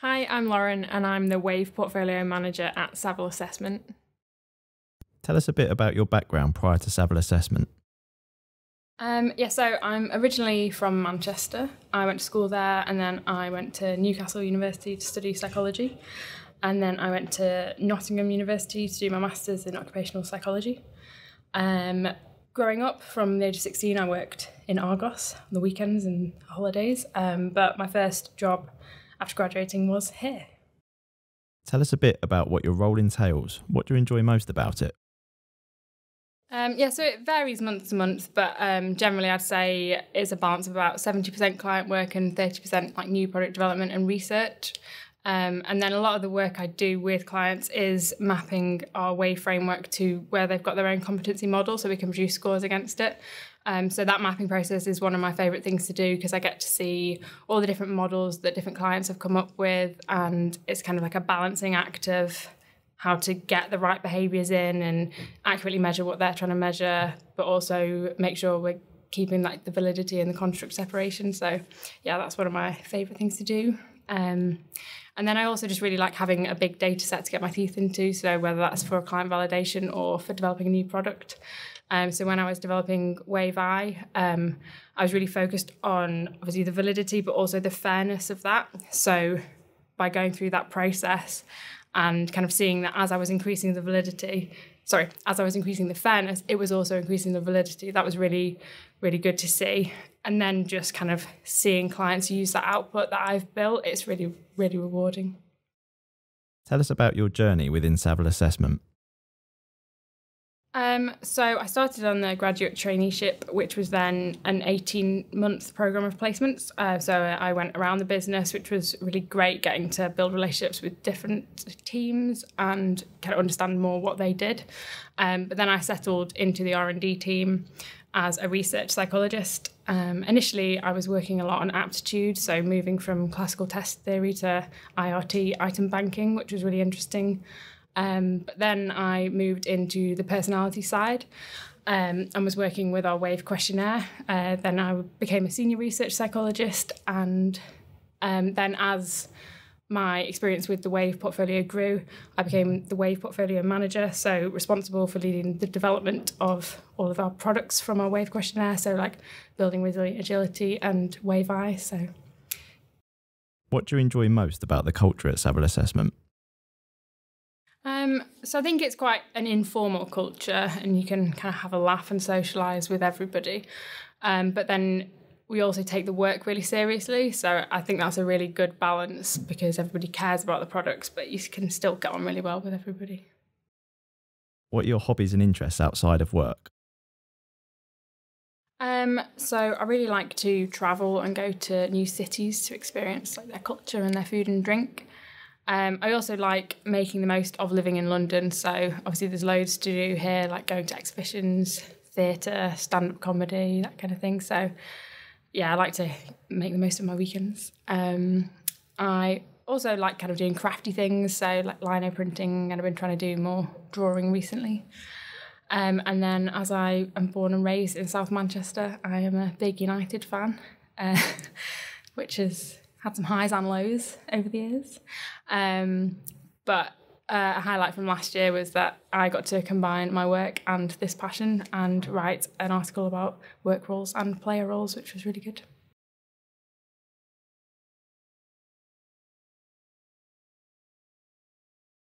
Hi, I'm Lauren and I'm the Wave Portfolio Manager at Savile Assessment. Tell us a bit about your background prior to Savile Assessment. So I'm originally from Manchester. I went to school there and then I went to Newcastle University to study psychology. And then I went to Nottingham University to do my Masters in Occupational Psychology. Growing up from the age of 16, I worked in Argos on the weekends and holidays. But my first job after graduating was here. Tell us a bit about what your role entails. What do you enjoy most about it? So it varies month to month, but generally I'd say it's a balance of about 70% client work and 30% like new product development and research. And then a lot of the work I do with clients is mapping our WAVE framework to where they've got their own competency model so we can produce scores against it. So that mapping process is one of my favourite things to do because I get to see all the different models that different clients have come up with, and it's kind of like a balancing act of how to get the right behaviours in and accurately measure what they're trying to measure, but also make sure we're keeping like the validity and the construct separation. So yeah, that's one of my favourite things to do. And then I also just really like having a big data set to get my teeth into, so whether that's for client validation or for developing a new product. So when I was developing WaveEye, I was really focused on obviously the validity, but also the fairness of that. So by going through that process and kind of seeing that as I was increasing the fairness, it was also increasing the validity. That was really, really good to see. And then just kind of seeing clients use that output that I've built, it's really, really rewarding. Tell us about your journey within Savile Assessment. So I started on the graduate traineeship, which was then an 18-month programme of placements. So I went around the business, which was really great, getting to build relationships with different teams and kind of understand more what they did. But then I settled into the R&D team as a research psychologist. Initially, I was working a lot on aptitude, so moving from classical test theory to IRT, item banking, which was really interesting. But then I moved into the personality side and was working with our WAVE questionnaire. Then I became a senior research psychologist, and then as my experience with the WAVE portfolio grew, I became the WAVE portfolio manager, so responsible for leading the development of all of our products from our WAVE questionnaire, so like building resilient agility and WaveEye. So What do you enjoy most about the culture at Savile Assessment? So I think it's quite an informal culture and you can kind of have a laugh and socialise with everybody. But then we also take the work really seriously. So I think that's a really good balance because everybody cares about the products, but you can still get on really well with everybody. What are your hobbies and interests outside of work? So I really like to travel and go to new cities to experience like their culture and their food and drink. I also like making the most of living in London. So obviously there's loads to do here, like going to exhibitions, theatre, stand-up comedy, that kind of thing. So yeah, I like to make the most of my weekends. I also like kind of doing crafty things, so like lino printing, and I've been trying to do more drawing recently. And then as I am born and raised in South Manchester, I am a big United fan, which has had some highs and lows over the years. But a highlight from last year was that I got to combine my work and this passion and write an article about work roles and player roles, which was really good.